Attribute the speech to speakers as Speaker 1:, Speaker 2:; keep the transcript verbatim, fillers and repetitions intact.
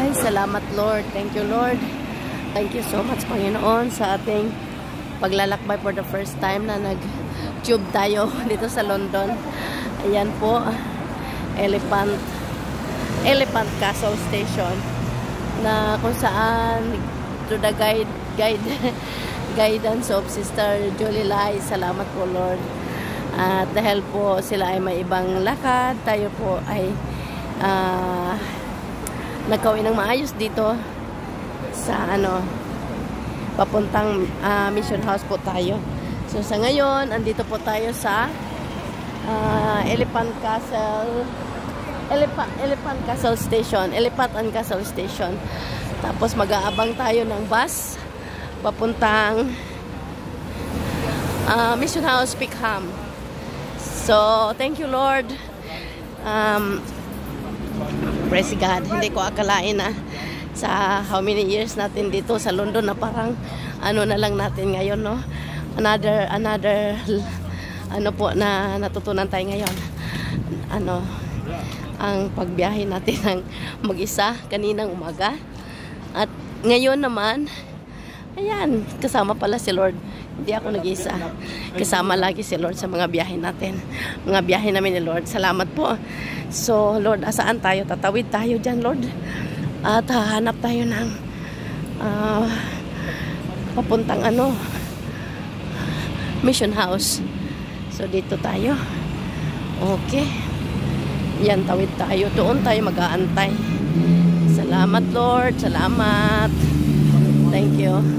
Speaker 1: Ay, salamat Lord. Thank you Lord. Thank you so much Panginoon sa ating paglalakbay for the first time na nag-tube tayo dito sa London. Ayan po, Elephant Elephant Castle Station na kung saan to the guide guide guidance of Sister Julie Lai. Salamat po Lord. At dahil po sila ay may ibang lakad, tayo po ay uh, nagkawin ng maayos dito sa ano papuntang uh, Mission House po tayo. So sa ngayon andito po tayo sa uh, Elephant Castle Elephant, Elephant Castle Station Elephant and Castle Station. Tapos mag-aabang tayo ng bus papuntang uh, Mission House Pickham. So thank you Lord. um, Praise God. Hindi ko akalain na sa how many years natin dito sa London na parang ano na lang natin ngayon, no? Another, another ano po na natutunan tayo ngayon. Ano, ang pagbiyahe natin ng mag-isa kaninang umaga. At ngayon naman, ayan, kasama pala si Lord. Hindi ako nag-isa. Kasama lagi si Lord sa mga biyahe natin. Mga biyahe namin ni Lord. Salamat po. So, Lord, asaan tayo? Tatawid tayo dyan, Lord. At hahanap tayo ng uh, papuntang ano, Mission House. So, dito tayo. Okay. Yan, tawid tayo. Doon tayo mag-aantay. Salamat, Lord. Salamat. Thank you.